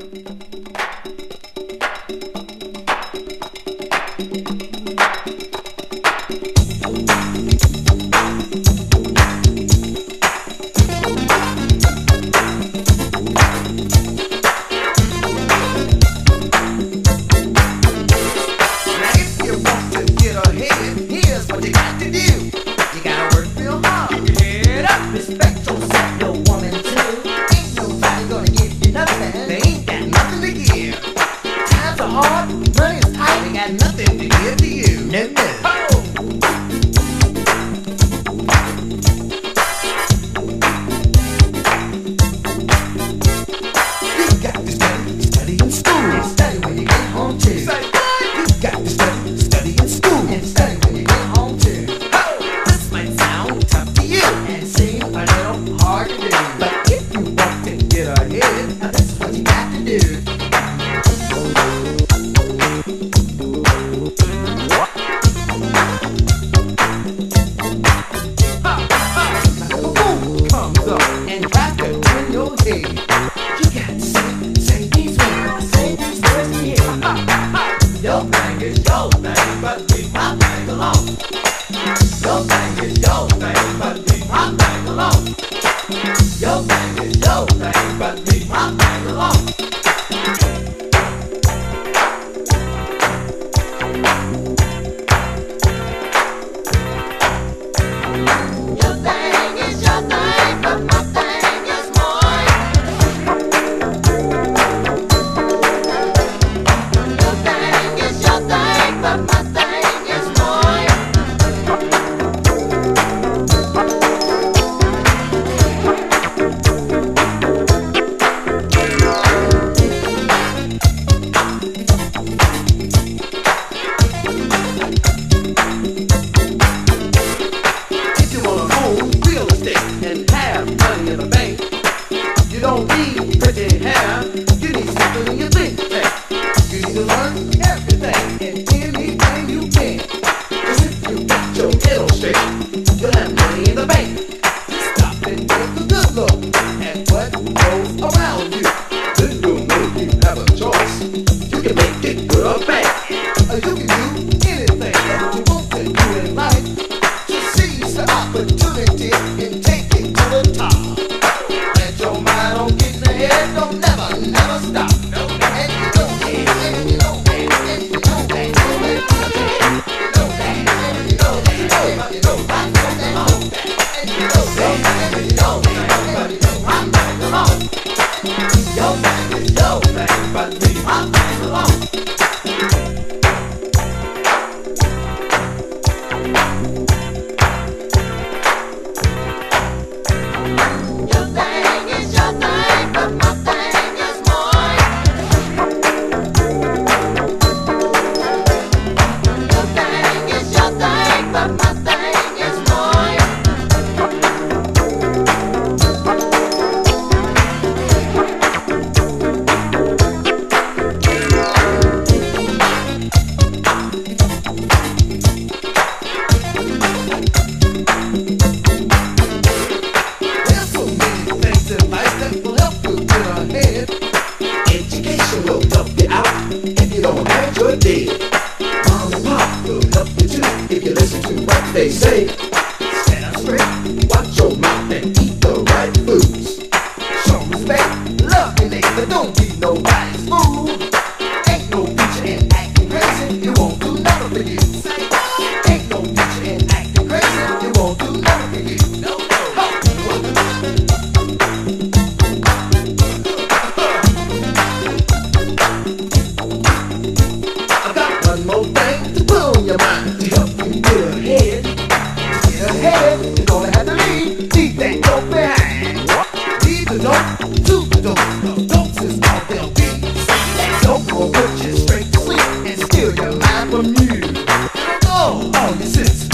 Nothing to give to you. No, no. You got to study, study in school, and study when you get home too. Say what? You got to study, study in school, and study when you get home too. Oh, this might sound tough to you, and seem a little hard to do, but if you want to get ahead, now this is what you got to do. Your thing is your thing, but leave my thing alone. Your thing is your thing, but leave my thing alone. Your thing is your thing, but leave my thing alone. Your thing is your thing, but my thing is mine. Your thing is your thing, but my thing is mine. If you wanna own real estate and have money in the bank, you don't need pretty hair, you need something in your think tank. You need to learn everything and anything you can. 'Cause if you got your head on straight, you'll have money in the bank. Stop and take a good look at what goes around you. Then you'll know you have a choice. You can make it good or bad. Or you can do anything that you want to do in life. Just seize the opportunity and take it to the top. Let your mind on get in the head, don't never, never stop. And you know that, and you know that, and you know that, you know that, you know that, and you know that, you know that, and you know that, and you know that, but you know I'm not alone. Your thing is your thing, but leave my thing alone. Your thing is your thing, but my thing is mine. Your thing is your thing, but my thing is mine. There's so many things in life that will help you get ahead. Education will help you out. If you don't have it, you're dead. Mom and pop will help you too if you listen to what they say. Stand up straight, watch your mouth, and eat the right foods. Show respect, love your neighbor, don't be nobody's fool. Ain't no future in acting crazy, it won't do nothing for you. Ain't no future in acting crazy, it won't do nothing for you. No, no. I've got one more thing to put on your mind to help you get ahead. To get ahead, you're gonna have to leave that dope behind. Leave the dope to the dope. The dope is all they'll be. That dope will put you straight to sleep and steal your mind from you. Oh, all your senses.